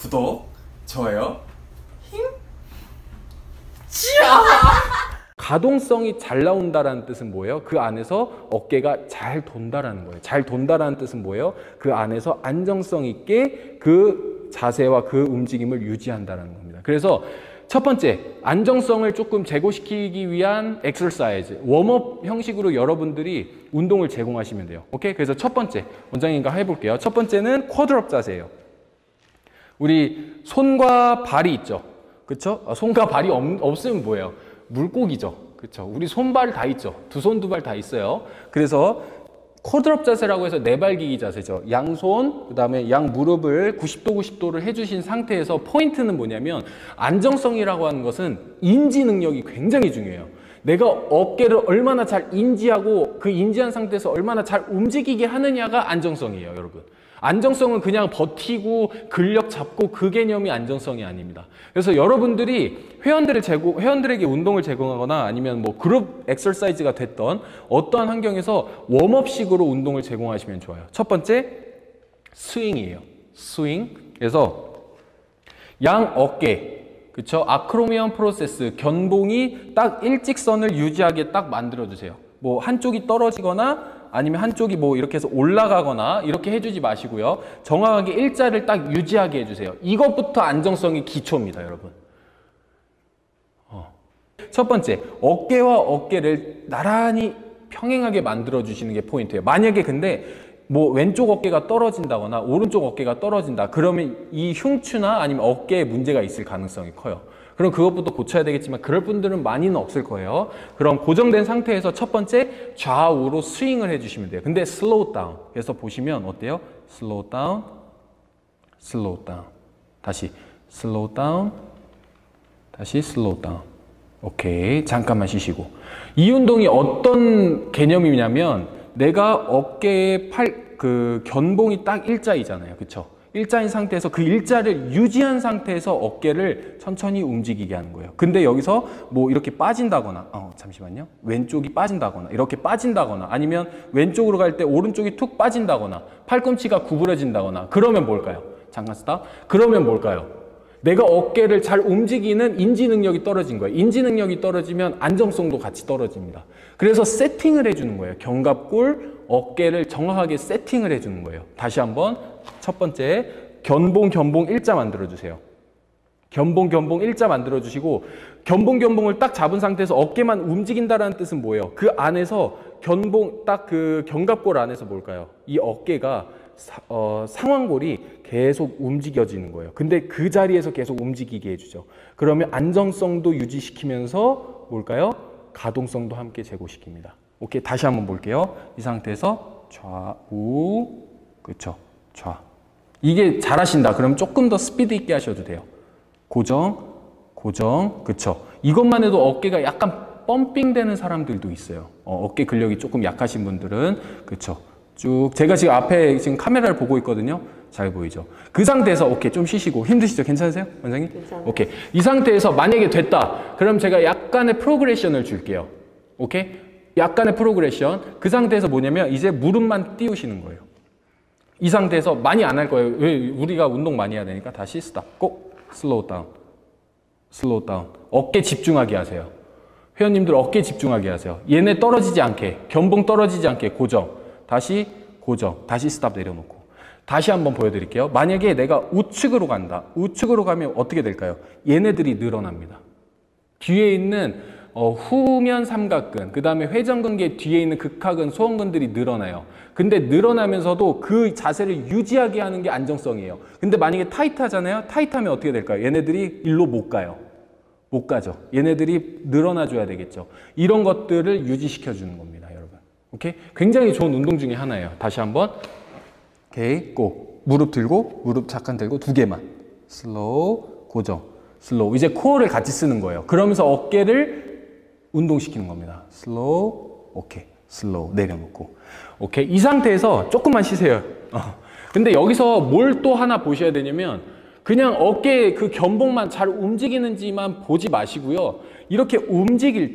구독, 좋아요, 힘, 찌야! 가동성이 잘 나온다라는 뜻은 뭐예요? 그 안에서 어깨가 잘 돈다라는 거예요. 잘 돈다라는 뜻은 뭐예요? 그 안에서 안정성 있게 그 자세와 그 움직임을 유지한다라는 겁니다. 그래서 첫 번째, 안정성을 조금 제고시키기 위한 엑서사이즈, 웜업 형식으로 여러분들이 운동을 제공하시면 돼요. 오케이? 그래서 첫 번째, 원장님과 해볼게요. 첫 번째는 쿼드럽 자세예요. 우리 손과 발이 있죠. 그쵸? 손과 발이 없으면 뭐예요? 물고기죠. 그쵸? 우리 손발 다 있죠. 두 손, 두 발 다 있어요. 그래서 쿼드럽 자세라고 해서 네발기기 자세죠. 양손, 그 다음에 양 무릎을 90도 90도를 해주신 상태에서 포인트는 뭐냐면 안정성이라고 하는 것은 인지 능력이 굉장히 중요해요. 내가 어깨를 얼마나 잘 인지하고 그 인지한 상태에서 얼마나 잘 움직이게 하느냐가 안정성이에요, 여러분. 안정성은 그냥 버티고 근력 잡고 그 개념이 안정성이 아닙니다. 그래서 여러분들이 회원들에게 운동을 제공하거나 아니면 뭐 그룹 엑서사이즈가 됐던 어떠한 환경에서 웜업식으로 운동을 제공하시면 좋아요. 첫 번째, 스윙이에요. 스윙. 그래서 양 어깨, 그쵸? 아크로미언 프로세스, 견봉이 딱 일직선을 유지하게 딱 만들어주세요. 뭐 한쪽이 떨어지거나 아니면 한쪽이 뭐 이렇게 해서 올라가거나 이렇게 해주지 마시고요. 정확하게 일자를 딱 유지하게 해주세요. 이것부터 안정성이 기초입니다, 여러분. 첫 번째, 어깨와 어깨를 나란히 평행하게 만들어주시는 게 포인트예요. 만약에 근데 뭐 왼쪽 어깨가 떨어진다거나 오른쪽 어깨가 떨어진다. 그러면 이 흉추나 아니면 어깨에 문제가 있을 가능성이 커요. 그럼 그것부터 고쳐야 되겠지만 그럴 분들은 많이는 없을 거예요. 그럼 고정된 상태에서 첫 번째 좌우로 스윙을 해주시면 돼요. 근데 슬로우 다운. 그래서 보시면 어때요? 슬로우 다운, 슬로우 다운. 다시 슬로우 다운, 다시 슬로우 다운. 오케이. 잠깐만 쉬시고. 이 운동이 어떤 개념이냐면 내가 어깨에 견봉이 딱 일자이잖아요. 그쵸? 일자인 상태에서 그 일자를 유지한 상태에서 어깨를 천천히 움직이게 하는 거예요. 근데 여기서 뭐 이렇게 빠진다거나 잠시만요. 왼쪽이 빠진다거나 이렇게 빠진다거나 아니면 왼쪽으로 갈 때 오른쪽이 툭 빠진다거나 팔꿈치가 구부러진다거나 그러면 뭘까요? 잠깐 스탑. 그러면 뭘까요? 내가 어깨를 잘 움직이는 인지 능력이 떨어진 거예요. 인지 능력이 떨어지면 안정성도 같이 떨어집니다. 그래서 세팅을 해주는 거예요. 견갑골, 어깨를 정확하게 세팅을 해주는 거예요. 다시 한번 첫 번째, 견봉 일자 만들어주세요. 견봉 일자 만들어주시고 견봉을 딱 잡은 상태에서 어깨만 움직인다는 뜻은 뭐예요? 그 안에서 딱 그 견갑골 안에서 뭘까요? 이 어깨가 상완골이 계속 움직여지는 거예요. 근데 그 자리에서 계속 움직이게 해주죠. 그러면 안정성도 유지시키면서 뭘까요? 가동성도 함께 제고시킵니다. 오케이, 다시 한번 볼게요. 이 상태에서 좌우, 그쵸? 좌. 이게 잘하신다. 그럼 조금 더 스피드 있게 하셔도 돼요. 고정, 그쵸? 이것만 해도 어깨가 약간 펌핑 되는 사람들도 있어요. 어깨 근력이 조금 약하신 분들은, 그쵸? 쭉. 제가 지금 앞에 지금 카메라를 보고 있거든요. 잘 보이죠? 그 상태에서, 오케이, 좀 쉬시고. 힘드시죠? 괜찮으세요? 원장님? 괜찮아요. 오케이. 이 상태에서 만약에 됐다. 그럼 제가 약간의 프로그레션을 줄게요. 오케이? 약간의 프로그레션. 그 상태에서 뭐냐면, 이제 무릎만 띄우시는 거예요. 이 상태에서 많이 안 할 거예요. 왜? 우리가 운동 많이 해야 되니까. 다시 스탑. 꼭 슬로우 다운. 슬로우 다운. 어깨 집중하게 하세요. 회원님들 어깨 집중하게 하세요. 얘네 떨어지지 않게. 견봉 떨어지지 않게. 고정. 다시 고정. 다시 스탑 내려놓고. 다시 한번 보여드릴게요. 만약에 내가 우측으로 간다. 우측으로 가면 어떻게 될까요? 얘네들이 늘어납니다. 뒤에 있는 후면 삼각근, 그 다음에 회전근개 뒤에 있는 극하근, 소원근들이 늘어나요. 근데 늘어나면서도 그 자세를 유지하게 하는 게 안정성이에요. 근데 만약에 타이트하잖아요. 타이트하면 어떻게 될까요? 얘네들이 일로 못 가요. 못 가죠. 얘네들이 늘어나줘야 되겠죠. 이런 것들을 유지시켜 주는 겁니다, 여러분. 오케이? 굉장히 좋은 운동 중에 하나예요. 다시 한번. 오케이, 고. 무릎 들고, 무릎 잠깐 들고 두 개만. 슬로우, 고정. 슬로우. 이제 코어를 같이 쓰는 거예요. 그러면서 어깨를 운동시키는 겁니다. 슬로우, 오케이. 슬로우. 내려놓고. 오케이. 이 상태에서 조금만 쉬세요. 근데 여기서 뭘 또 하나 보셔야 되냐면 그냥 어깨 그 견봉만 잘 움직이는지만 보지 마시고요. 이렇게 움직일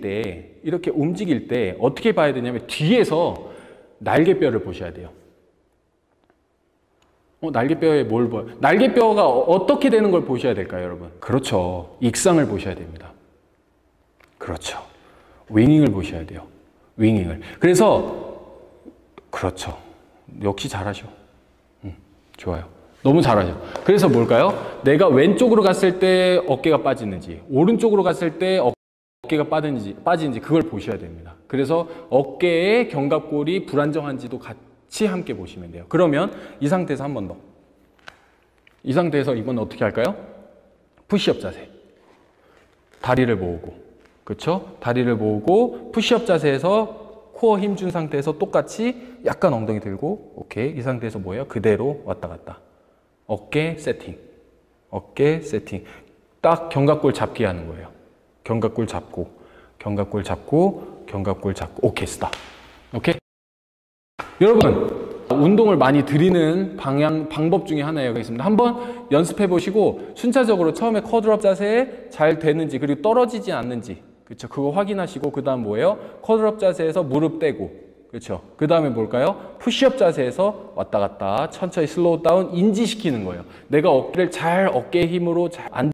때 어떻게 봐야 되냐면 뒤에서 날개뼈를 보셔야 돼요. 날개뼈에 뭘 봐요? 날개뼈가 어떻게 되는 걸 보셔야 될까요, 여러분? 그렇죠. 익상을 보셔야 됩니다. 그렇죠. 윙잉을 보셔야 돼요. 윙잉을. 그래서 그렇죠. 역시 잘하셔. 좋아요. 너무 잘하죠. 그래서 뭘까요? 내가 왼쪽으로 갔을 때 어깨가 빠지는지, 오른쪽으로 갔을 때 어깨가 빠지는지 그걸 보셔야 됩니다. 그래서 어깨의 견갑골이 불안정한지도 같이 함께 보시면 돼요. 그러면 이 상태에서 한 번 더. 이 상태에서 이번 어떻게 할까요? 푸시업 자세. 다리를 모으고, 그렇죠? 다리를 모으고 푸시업 자세에서 코어 힘 준 상태에서 똑같이 약간 엉덩이 들고, 오케이. 이 상태에서 뭐예요? 그대로 왔다 갔다. 어깨 세팅. 어깨 세팅. 딱 견갑골 잡기 하는 거예요. 견갑골 잡고, 견갑골 잡고, 견갑골 잡고. 오케이, 스탑. 오케이? 여러분, 운동을 많이 드리는 방법 중에 하나가 있습니다. 한번 연습해 보시고 순차적으로 처음에 쿼드럽 자세에 잘 되는지, 그리고 떨어지지 않는지, 그렇죠? 그거 확인하시고, 그 다음 뭐예요? 쿼드럽 자세에서 무릎 떼고, 그렇죠? 그 다음에 뭘까요? 푸시업 자세에서 왔다 갔다 천천히 슬로우 다운 인지시키는 거예요. 내가 어깨를 잘, 어깨의 힘으로 잘 안